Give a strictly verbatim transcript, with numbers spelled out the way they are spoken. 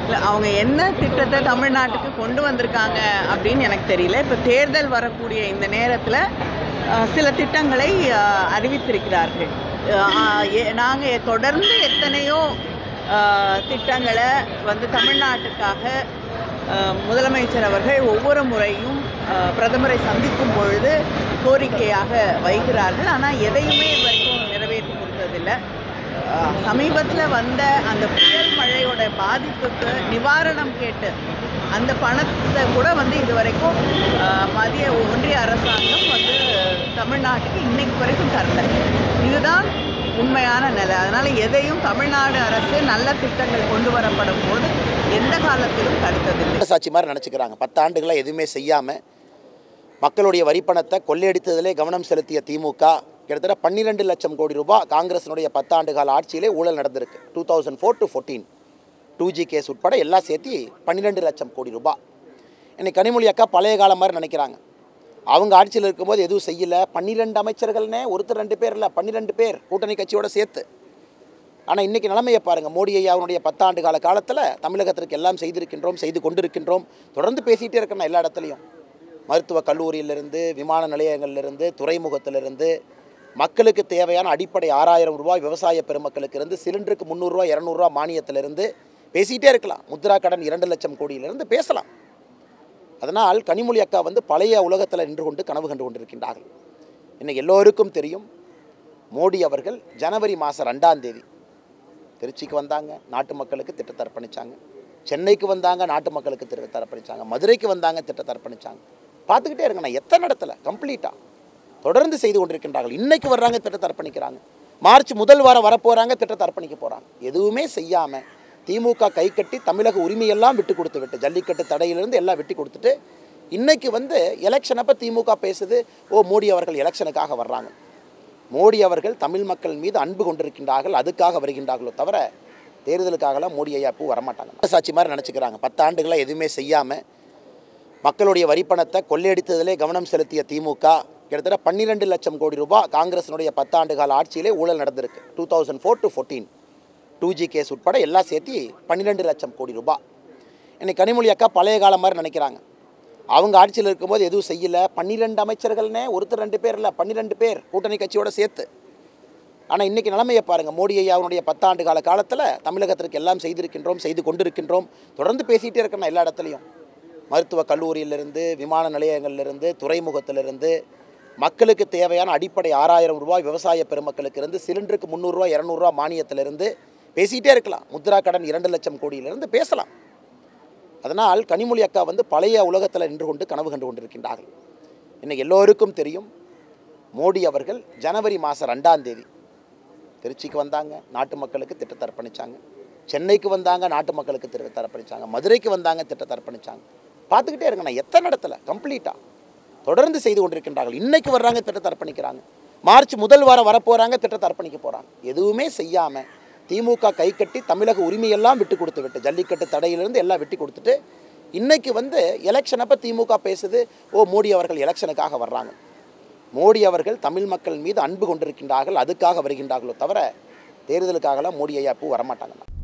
இல்லை அவங்க என்ன திட்டத்தை தமிழ்நாட்டுக்கு கொண்டு வந்திருக்காங்க அப்படின்னு எனக்கு தெரியல. இப்போ தேர்தல் வரக்கூடிய இந்த நேரத்தில் சில திட்டங்களை அறிவித்திருக்கிறார்கள். நாங்கள் தொடர்ந்து எத்தனையோ திட்டங்களை வந்து தமிழ்நாட்டுக்காக முதலமைச்சர் அவர்கள் ஒவ்வொரு முறையும் பிரதமரை சந்திக்கும் பொழுது கோரிக்கையாக வைக்கிறார்கள். ஆனால் எதையுமே இது வரைக்கும் நிறைவேற்றி கொடுத்ததில்லை. சமீபத்தில் வந்த அந்த புயல் மழையோட பாதிப்புக்கு நிவாரணம் கேட்டு அந்த பணத்தை கூட வந்து இது வரைக்கும் மத்திய ஒன்றிய அரசாங்கம் வந்து தமிழ்நாட்டுக்கு இன்னைக்கு வரைக்கும் தரல. இதுதான் உண்மையான நிலை. அதனால் எதையும் தமிழ்நாடு அரசு நல்ல திட்டங்கள் கொண்டு வரப்படும் போது எந்த காலத்திலும் தடுத்ததில்லை. சாட்சி மாதிரி நினச்சிக்கிறாங்க. பத்தாண்டுகளாக எதுவுமே செய்யாமல் மக்களுடைய வரிப்பணத்தை கொள்ளையடித்ததிலே கவனம் செலுத்திய திமுக கிட்டத்தட்ட பன்னிரெண்டு லட்சம் கோடி ரூபாய் காங்கிரஸினுடைய பத்தாண்டு கால ஆட்சியிலே ஊழல் நடந்திருக்கு. Two thousand four to fourteen two G case உட்பட எல்லாம் சேர்த்து பன்னிரெண்டு லட்சம் கோடி ரூபாய். இன்னைக்கு கனிமொழி அக்கா பழைய காலம் மாதிரி நினைக்கிறாங்க. அவங்க ஆட்சியில் இருக்கும்போது எதுவும் செய்யலை. பன்னிரெண்டு அமைச்சர்கள்னே ஒருத்தர் ரெண்டு பேர் இல்லை, பன்னிரெண்டு பேர் கூட்டணி கட்சியோடு சேர்த்து. ஆனால் இன்றைக்கி நிலைமையை பாருங்கள். மோடி ஐயாவுடைய பத்தாண்டு கால காலத்தில் தமிழகத்திற்கு எல்லாம் செய்திருக்கின்றோம், செய்து கொண்டிருக்கின்றோம். தொடர்ந்து பேசிகிட்டே இருக்கணும். எல்லா இடத்துலையும் மருத்துவக் கல்லூரியிலிருந்து, விமான நிலையங்களிலிருந்து, துறைமுகத்திலிருந்து, மக்களுக்கு தேவையான அடிப்படை ஆறாயிரம் ரூபாய் விவசாய பெருமக்களுக்கு இருந்து, சிலிண்டருக்கு முந்நூறுரூவா இரநூறுவா மானியத்திலிருந்து பேசிகிட்டே இருக்கலாம். முத்ரா கடன் இரண்டு லட்சம் கோடியிலிருந்து பேசலாம். அதனால் கனிமொழி அக்கா வந்து பழைய உலகத்தில் நின்று கொண்டு கனவு கண்டு கொண்டிருக்கின்றார்கள். இன்னைக்கு எல்லோருக்கும் தெரியும், மோடி அவர்கள் ஜனவரி மாதம் ரெண்டாம் தேதி திருச்சிக்கு வந்தாங்க, நாட்டு மக்களுக்கு திட்டத்தை அர்ப்பணித்தாங்க. சென்னைக்கு வந்தாங்க, நாட்டு மக்களுக்கு திட்டத்தை அர்ப்பணித்தாங்க. மதுரைக்கு வந்தாங்க, திட்டத்தை அர்ப்பணித்தாங்க. பார்த்துக்கிட்டே இருங்கண்ணா, எத்தனை இடத்துல கம்ப்ளீட்டாக தொடர்ந்து செய்து கொண்டிருக்கின்றார்கள். இன்றைக்கு வர்றாங்க, திட்டத்தை அர்ப்பணிக்கிறாங்க. மார்ச் முதல் வாரம் வரப்போகிறாங்க, திட்டத்தை அர்ப்பணிக்க போகிறாங்க. எதுவுமே செய்யாமல் திமுக கை கட்டி தமிழக உரிமையெல்லாம் விட்டு கொடுத்து விட்டு, ஜல்லிக்கட்டு தடையிலிருந்து எல்லாம் விட்டு கொடுத்துட்டு இன்றைக்கி வந்து எலெக்ஷன் அப்போ திமுக பேசுது, ஓ மோடி அவர்கள் எலெக்ஷனுக்காக வர்றாங்க. மோடி அவர்கள் தமிழ் மக்கள் மீது அன்பு கொண்டிருக்கின்றார்கள், அதுக்காக வருகின்றார்களோ தவிர தேர்தலுக்காகலாம் மோடி ஐயா பூ வரமாட்டாங்க. சாட்சி மாதிரி நினச்சிக்கிறாங்க. பத்தாண்டுகளாக எதுவுமே செய்யாமல் மக்களுடைய வரிப்பணத்தை கொள்ளையடித்ததிலே கவனம் செலுத்திய திமுக கிட்டத்தட்ட பன்னிரெண்டு லட்சம் கோடி ரூபாய் காங்கிரஸினுடைய பத்தாண்டு கால ஆட்சியிலே ஊழல் நடந்திருக்கு. Two thousand four to fourteen two G case உட்பட எல்லாம் சேர்த்து பன்னிரெண்டு லட்சம் கோடி ரூபாய். இன்னைக்கு கனிமொழி அக்கா பழைய காலம் மாதிரி நினைக்கிறாங்க. அவங்க ஆட்சியில் இருக்கும்போது எதுவும் செய்யலை. பன்னிரெண்டு அமைச்சர்கள்னே ஒருத்தர் ரெண்டு பேர் இல்லை, பன்னிரெண்டு பேர் கூட்டணி கட்சியோடு சேர்த்து. ஆனால் இன்றைக்கி நிலைமையை பாருங்கள். மோடி ஐயாவுடைய பத்தாண்டு கால காலத்தில் தமிழகத்திற்கு எல்லாம் செய்திருக்கின்றோம், செய்து கொண்டிருக்கின்றோம். தொடர்ந்து பேசிகிட்டே இருக்கணும். எல்லா இடத்துலையும் மருத்துவக் கல்லூரியிலிருந்து, விமான நிலையங்களிலிருந்து, துறைமுகத்திலிருந்து, மக்களுக்கு தேவையான அடிப்படை ஆறாயிரம் ரூபாய் விவசாய பெருமக்களுக்கு இருந்து, சிலிண்டருக்கு முந்நூறுரூவா இரநூறுவா மானியத்திலிருந்து பேசிகிட்டே இருக்கலாம். முத்ரா கடன் இரண்டு லட்சம் கோடியிலிருந்து பேசலாம். அதனால் கனிமொழி அக்கா வந்து பழைய உலகத்தில் நின்று கொண்டு கனவு கண்டு கொண்டிருக்கின்றார்கள். இன்னைக்கு எல்லோருக்கும் தெரியும், மோடி அவர்கள் ஜனவரி மாதம் ரெண்டாம் தேதி திருச்சிக்கு வந்தாங்க, நாட்டு மக்களுக்கு திட்டத்தை அர்ப்பணித்தாங்க. சென்னைக்கு வந்தாங்க, நாட்டு மக்களுக்கு திட்டத்தை அர்ப்பணித்தாங்க. மதுரைக்கு வந்தாங்க, திட்டத்தை அர்ப்பணித்தாங்க. பார்த்துக்கிட்டே இருங்கண்ணா, எத்தனை இடத்துல கம்ப்ளீட்டாக தொடர்ந்து செய்து கொண்டிருக்கின்றார்கள். இன்றைக்கு வர்றாங்க, திட்டத்தை அர்ப்பணிக்கிறாங்க. மார்ச் முதல் வாரம் வரப்போகிறாங்க, திட்டத்தை அர்ப்பணிக்க போகிறாங்க. எதுவுமே செய்யாமல் திமுக கை கட்டி தமிழக உரிமையெல்லாம் விட்டு கொடுத்து விட்டு, ஜல்லிக்கட்டு தடையிலிருந்து எல்லாம் விட்டு கொடுத்துட்டு இன்றைக்கி வந்து எலெக்ஷன் அப்போ திமுக பேசுது, ஓ மோடி அவர்கள் எலெக்ஷனுக்காக வர்றாங்க. மோடி அவர்கள் தமிழ் மக்கள் மீது அன்பு கொண்டிருக்கின்றார்கள், அதுக்காக வருகின்றார்களோ தவிர தேர்தலுக்காகலாம் மோடி ஐயா பூ வரமாட்டாங்க.